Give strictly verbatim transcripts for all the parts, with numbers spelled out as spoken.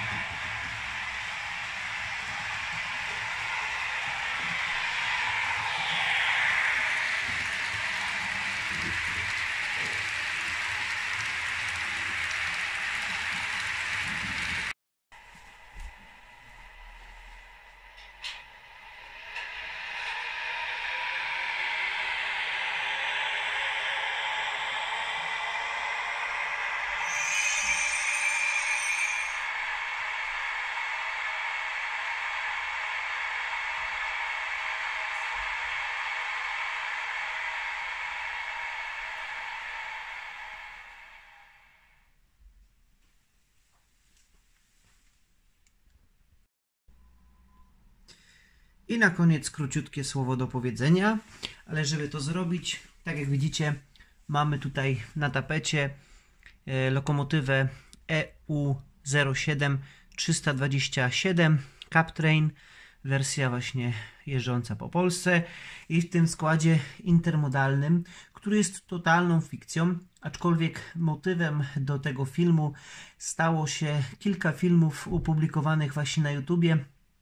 I na koniec króciutkie słowo do powiedzenia, ale żeby to zrobić, tak jak widzicie, mamy tutaj na tapecie e, lokomotywę E U zero siedem trzysta dwadzieścia siedem Captrain, wersja właśnie jeżdżąca po Polsce i w tym składzie intermodalnym, który jest totalną fikcją, aczkolwiek motywem do tego filmu stało się kilka filmów opublikowanych właśnie na YouTubie,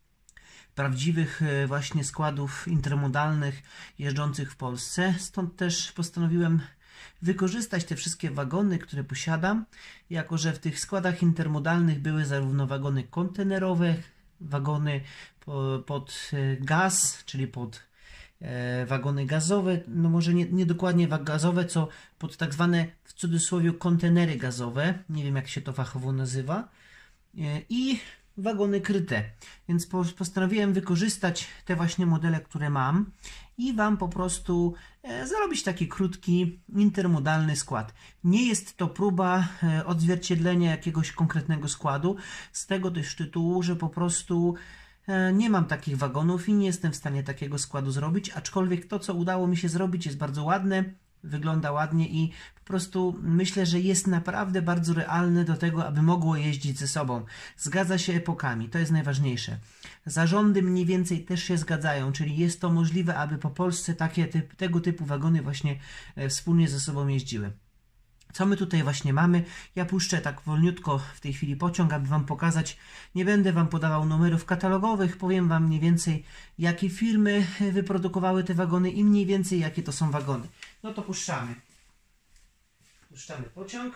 prawdziwych właśnie składów intermodalnych jeżdżących w Polsce. Stąd też postanowiłem wykorzystać te wszystkie wagony, które posiadam, jako że w tych składach intermodalnych były zarówno wagony kontenerowe, wagony po, pod gaz, czyli pod e, wagony gazowe, no może nie, nie dokładnie gazowe, co pod tak zwane w cudzysłowie kontenery gazowe, nie wiem jak się to fachowo nazywa, e, i wagony kryte, więc postanowiłem wykorzystać te właśnie modele, które mam i Wam po prostu e, zrobić taki krótki, intermodalny skład. Nie jest to próba e, odzwierciedlenia jakiegoś konkretnego składu, z tego też tytułu, że po prostu e, nie mam takich wagonów i nie jestem w stanie takiego składu zrobić, aczkolwiek to, co udało mi się zrobić, jest bardzo ładne, wygląda ładnie i po prostu myślę, że jest naprawdę bardzo realne do tego, aby mogło jeździć ze sobą. Zgadza się epokami, to jest najważniejsze. Zarządy mniej więcej też się zgadzają, czyli jest to możliwe, aby po Polsce takie typ, tego typu wagony właśnie e, wspólnie ze sobą jeździły. Co my tutaj właśnie mamy? Ja puszczę tak wolniutko w tej chwili pociąg, aby Wam pokazać. Nie będę Wam podawał numerów katalogowych, powiem Wam mniej więcej, jakie firmy wyprodukowały te wagony i mniej więcej jakie to są wagony. No to puszczamy. Puszczamy pociąg.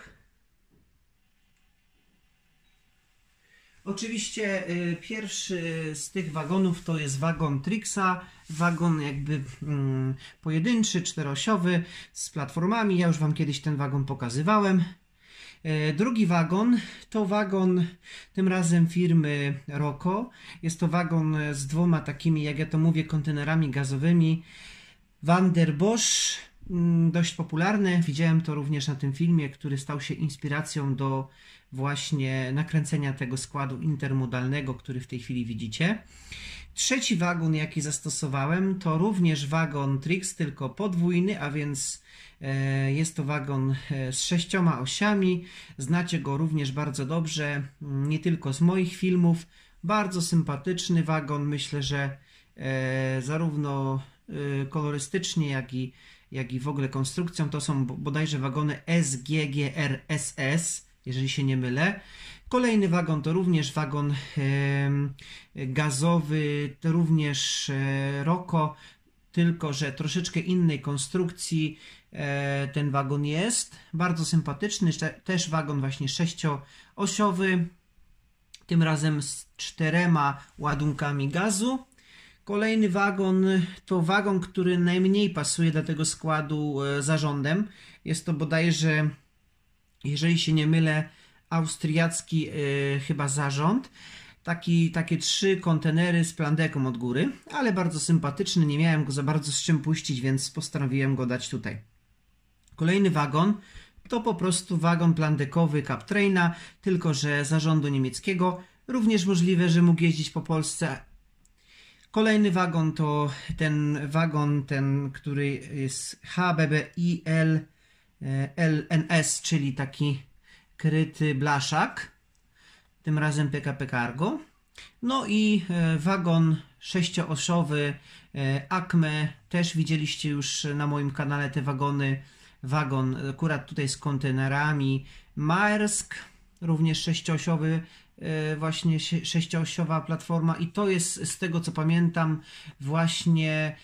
Oczywiście y, pierwszy z tych wagonów to jest wagon Trixa, wagon jakby mm, pojedynczy, czteroosiowy z platformami. Ja już Wam kiedyś ten wagon pokazywałem. Y, drugi wagon to wagon tym razem firmy Roko. Jest to wagon z dwoma takimi, jak ja to mówię, kontenerami gazowymi. Van der Bosch, mm, dość popularne. Widziałem to również na tym filmie, który stał się inspiracją do właśnie nakręcenia tego składu intermodalnego, który w tej chwili widzicie. Trzeci wagon, jaki zastosowałem, to również wagon Trix, tylko podwójny, a więc e, jest to wagon e, z sześcioma osiami. Znacie go również bardzo dobrze, nie tylko z moich filmów. Bardzo sympatyczny wagon, myślę, że e, zarówno e, kolorystycznie, jak i, jak i w ogóle konstrukcją to są bodajże wagony S G G R S S, jeżeli się nie mylę. Kolejny wagon to również wagon e, gazowy, to również e, Roko, tylko że troszeczkę innej konstrukcji e, ten wagon jest. Bardzo sympatyczny, też wagon właśnie sześcioosiowy, tym razem z czterema ładunkami gazu. Kolejny wagon to wagon, który najmniej pasuje do tego składu e, zarządem. Jest to bodajże, jeżeli się nie mylę, austriacki yy, chyba zarząd. Taki, takie trzy kontenery z plandeką od góry, ale bardzo sympatyczny. Nie miałem go za bardzo z czym puścić, więc postanowiłem go dać tutaj. Kolejny wagon to po prostu wagon plandekowy Captraina, tylko że zarządu niemieckiego. Również możliwe, że mógł jeździć po Polsce. Kolejny wagon to ten wagon, ten, który jest H B B I L L N S, czyli taki kryty blaszak, tym razem P K P Cargo. No i wagon sześcioosiowy Acme, też widzieliście już na moim kanale te wagony. Wagon akurat tutaj z kontenerami Maersk, również sześcioosiowy, właśnie sześcioosiowa platforma i to jest, z tego co pamiętam, właśnie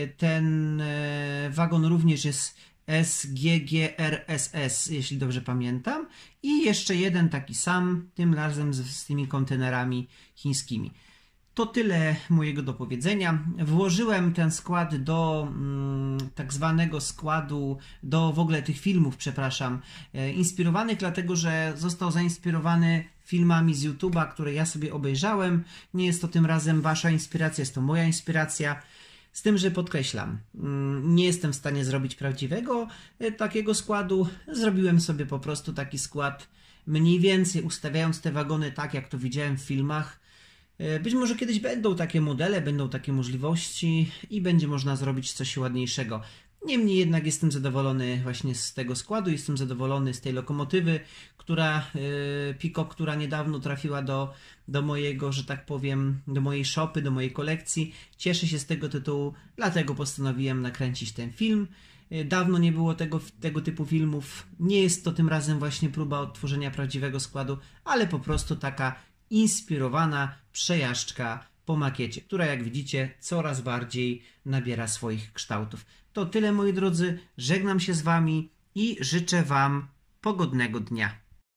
ten wagon również jest S G G R S S, jeśli dobrze pamiętam, i jeszcze jeden taki sam, tym razem z, z tymi kontenerami chińskimi. To tyle mojego dopowiedzenia. Włożyłem ten skład do mm, tak zwanego składu, do w ogóle tych filmów, przepraszam, e, inspirowanych, dlatego że został zainspirowany filmami z YouTube'a, które ja sobie obejrzałem. Nie jest to tym razem wasza inspiracja, jest to moja inspiracja. Z tym, że podkreślam, nie jestem w stanie zrobić prawdziwego takiego składu. Zrobiłem sobie po prostu taki skład, mniej więcej ustawiając te wagony tak, jak to widziałem w filmach. Być może kiedyś będą takie modele, będą takie możliwości i będzie można zrobić coś ładniejszego. Niemniej jednak jestem zadowolony właśnie z tego składu, jestem zadowolony z tej lokomotywy, która yy, Pico, która niedawno trafiła do, do mojego, że tak powiem, do mojej shopy, do mojej kolekcji. Cieszę się z tego tytułu, dlatego postanowiłem nakręcić ten film. Yy, dawno nie było tego, tego typu filmów. Nie jest to tym razem właśnie próba odtworzenia prawdziwego składu, ale po prostu taka inspirowana przejażdżka po makiecie, która jak widzicie coraz bardziej nabiera swoich kształtów. To tyle, moi drodzy, żegnam się z wami i życzę wam pogodnego dnia.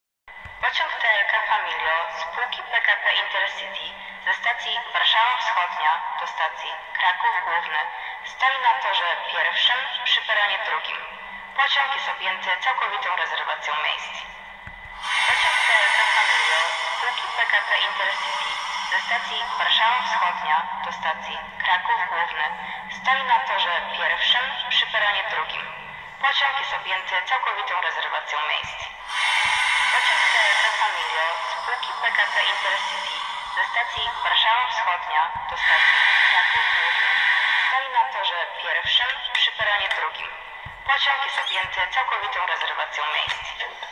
Pociąg T L K Familio spółki P K P Intercity ze stacji Warszawa Wschodnia do stacji Kraków Główny stoi na torze pierwszym przy peronie drugim. Pociąg jest objęty całkowitą rezerwacją miejsc. Pociąg T L K Familio spółki P K P Intercity ze stacji Warszawa Wschodnia do stacji Kraków Główny stoi na torze pierwszym przy peronie drugim. Pociąg jest objęty całkowitą rezerwacją miejsc. Pociąg T L K Familio spółki P K P Intercity ze stacji Warszawa Wschodnia do stacji Kraków Główny stoi na torze pierwszym przy peronie drugim. Pociąg jest objęty całkowitą rezerwacją miejsc.